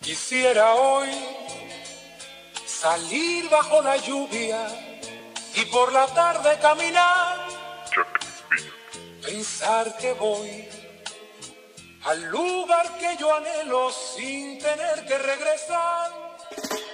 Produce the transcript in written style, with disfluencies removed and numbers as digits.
Quisiera hoy salir bajo la lluvia y por la tarde caminar, pensar que voy al lugar que yo anhelo sin tener que regresar.